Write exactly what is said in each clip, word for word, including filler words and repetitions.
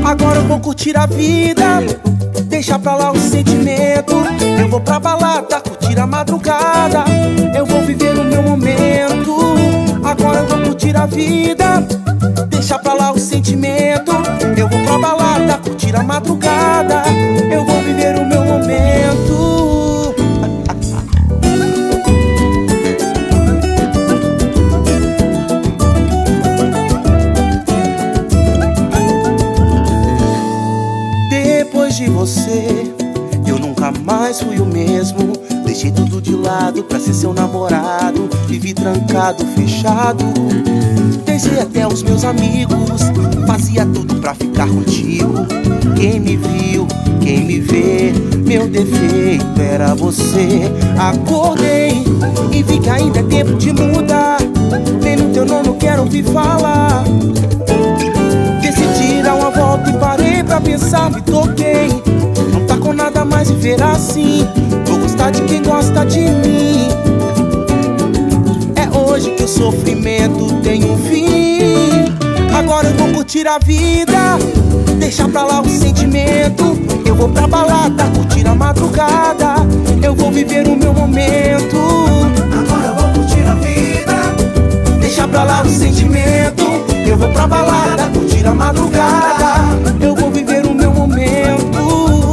Agora eu vou curtir a vida, deixa pra lá o sentimento. Eu vou pra balada, curtir a madrugada. Eu vou viver o meu momento. Agora eu vou curtir a vida, deixa pra lá o sentimento. Eu vou pra balada, curtir a madrugada. Eu vou viver o meu momento. Depois de você, eu nunca mais fui o mesmo. Deixei tudo de lado pra ser seu namorado. Vivi trancado, fechado. Deixei até os meus amigos. Fazia tudo pra ficar contigo. Quem me viu, quem me vê, meu defeito era você. Acordei e vi que ainda é tempo de mudar. Nem no teu nome eu quero ouvir falar. Decidi dar uma volta e parei pra pensar, me toquei. Não tá com nada mais viver assim. Vou gostar de quem gosta de mim. É hoje que o sofrimento tem um fim. Agora eu vou curtir a vida, deixa pra lá o sentimento. Eu vou pra balada, curtir a madrugada. Eu vou viver o meu momento. Agora eu vou curtir a vida, deixa pra lá o sentimento. Eu vou pra balada, curtir a madrugada. Eu vou viver o meu momento.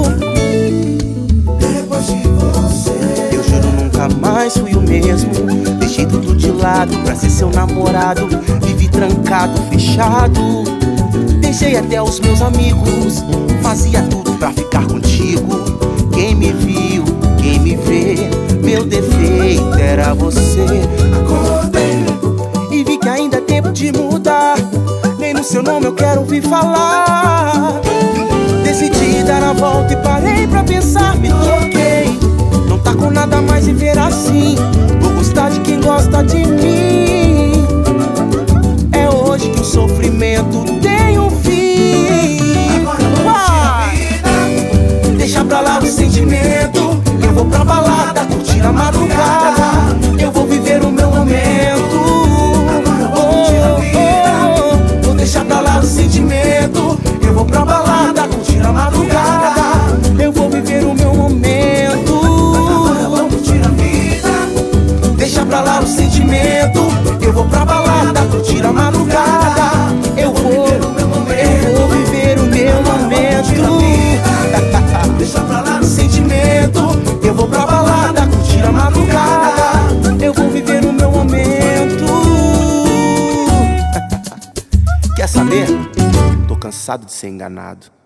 depois de você. Eu juro nunca mais fui o mesmo. Deixei tudo de lado pra ser seu namorado. Vivi trancado, fechado. Deixei até os meus amigos. Fazia tudo pra ficar contigo. Quem me viu, quem me vê, meu defeito era você. Acordei e vi que ainda é tempo de mudar. Nem no seu nome eu quero ouvir falar. Decidi dar a volta e parei pra pensar, me toquei. Não tá com nada mais viver assim. Vou gostar de quem gosta de mim. É hoje que o sofrimento tem um fim. Agora eu vou curtir a vida, Deixa pra lá o sentimento. Eu vou pra balada, curtir a madrugada. Eu vou viver o meu momento. Deixa pra lá o sentimento. Eu vou pra balada, curtir a madrugada. Eu vou viver o meu momento. agora eu vou curtir a vida, Deixa pra lá o sentimento. Eu vou pra balada, curtir a madrugada. Eu vou, eu vou viver o meu momento. deixa pra lá O sentimento. Eu vou pra balada, curtir a madrugada. Eu vou viver o meu momento. Quer saber? Tô cansado de ser enganado.